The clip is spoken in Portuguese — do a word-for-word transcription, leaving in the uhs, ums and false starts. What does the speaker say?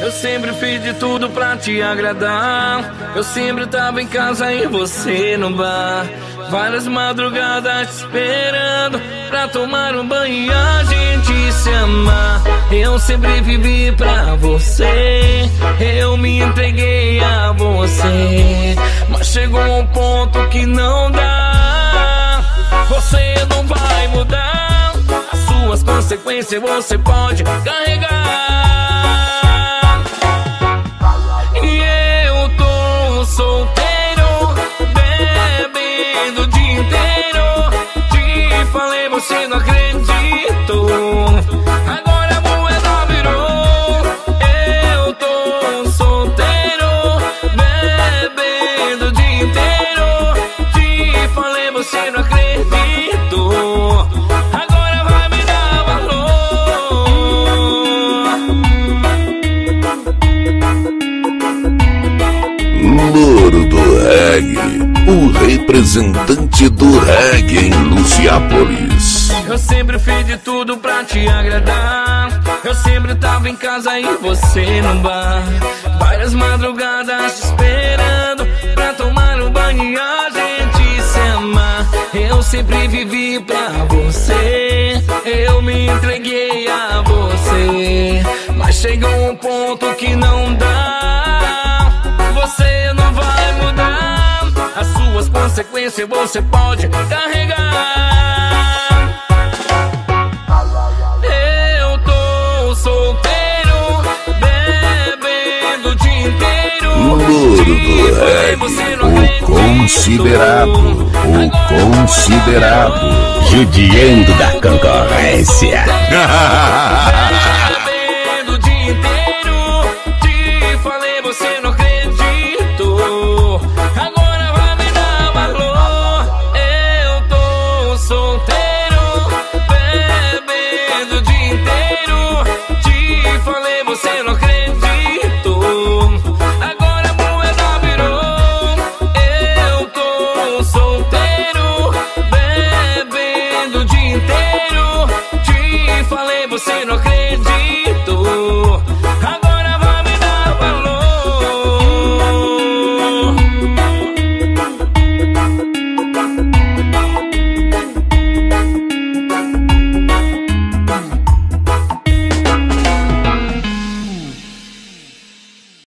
Eu sempre fiz de tudo pra te agradar. Eu sempre tava em casa e você no bar. Várias madrugadas te esperando pra tomar um banho e a gente se amar. Eu sempre vivi pra você, eu me entreguei a você. Mas chegou um ponto que não dá. Você não vai mudar, as suas consequências você pode carregar. E eu tô solteiro, bebendo o dia inteiro. Te falei, você não acreditou. Agora a moeda virou. Eu tô solteiro, bebendo o dia inteiro. Te falei, você não acreditou. Agora vai me dar valor. Louro do Reggae, o representante do reggae em Luciápolis. Eu sempre fiz de tudo pra te agradar. Eu sempre tava em casa e você no bar. Várias madrugadas te esperando pra tomar um banho e a gente se amar. Eu sempre vivi pra você, eu me entreguei a você. Mas chegou um ponto que não dá. Você não vai mudar, as suas consequências você pode carregar. Eu tô solteiro, bebendo o dia inteiro. Louro do Reggae, o considerado, o considerado, judiando da concorrência.